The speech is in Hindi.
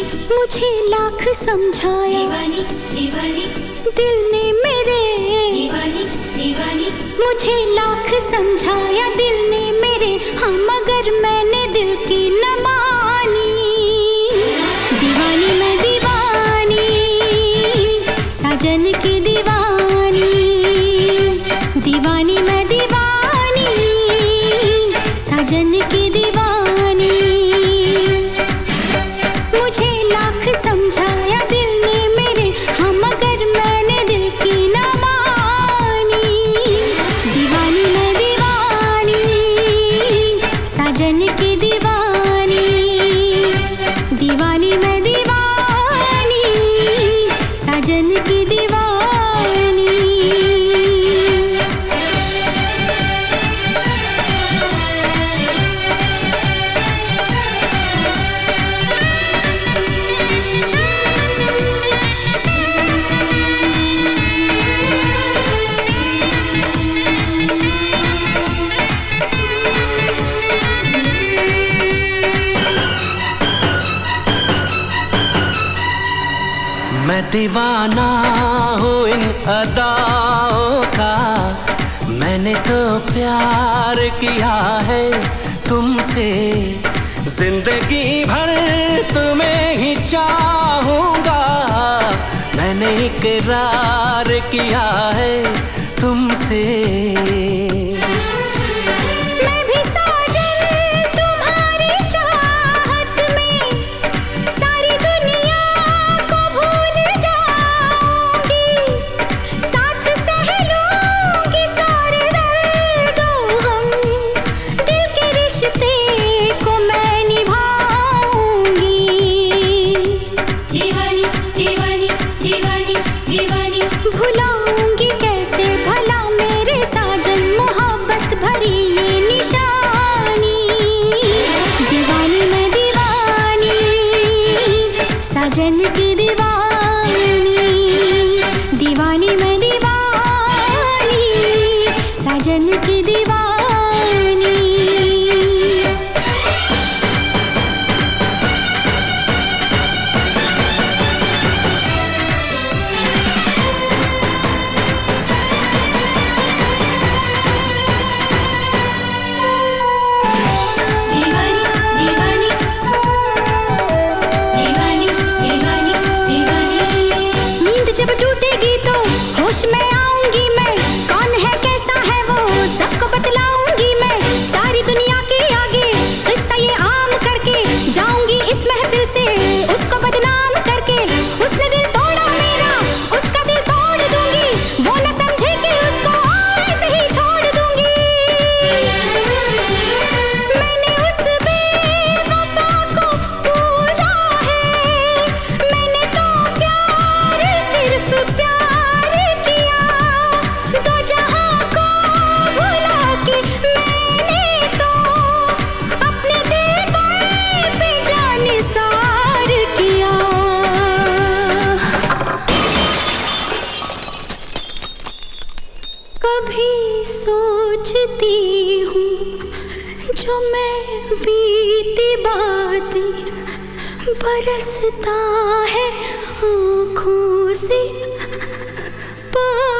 मुझे लाख समझाया दीवानी दीवानी दिल ने मेरे, दीवानी दीवानी मुझे लाख समझाया दिल ने मेरे, हाँ मगर मैंने दिल की न मानी। दीवानी मैं दीवानी, साजन की दीवानी, दीवानी मैं दीवानी, साजन की दीवानी। मुझे लाख समझाया दिल ने मेरे, हाँ मगर मैंने दिल की न मानी। दीवानी मैं दीवानी, साजन की दीवानी, दीवानी मैं दीवानी, साजन की दीवानी। मैं दीवाना हूँ इन अदाओं का, मैंने तो प्यार किया है तुमसे, जिंदगी भर तुम्हें ही चाहूँगा। मैंने इकरार किया है तुमसे। भुलाऊंगी कैसे भला मेरे साजन, मोहब्बत भरी ये निशानी। दीवानी मैं दीवानी, साजन की दीवानी, दीवानी मैं दीवानी, साजन की दीवानी। होश में आऊंगी मैं, कौन है कैसा है वो सबको बतलाऊंगी मैं। सारी दुनिया के आगे किस्सा ये आम करके जाऊंगी इस महफिल से उसको बदनाम करके। उसने दिल तोड़ा मेरा, उसका दिल तोड़ दूंगी, वो न समझे कि उसको ऐसे ही छोड़ दूंगी। मैंने उस बेवफा को पूजा है, मैंने तो प्यार सिर्फ प्यार किया। दो जहां को भुला के मैंने तो अपने दिल पे जानिसार किया। कभी सोचती हूँ जो मैं बीती बातें, बरसता है आँखों से